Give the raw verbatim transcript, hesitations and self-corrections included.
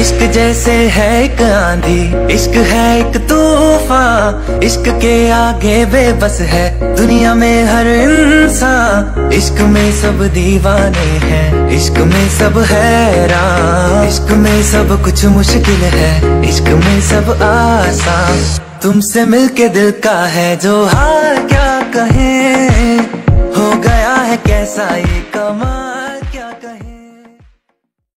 इश्क जैसे है एक आंधी, इश्क है एक तूफान, इश्क के आगे बेबस है दुनिया में हर इंसान। इश्क में सब दीवाने हैं, इश्क में सब हैरान, इश्क में सब कुछ मुश्किल है, इश्क में सब आसान। तुमसे मिलके दिल का है जो हाल क्या कहें, हो गया है कैसा ये कमाल।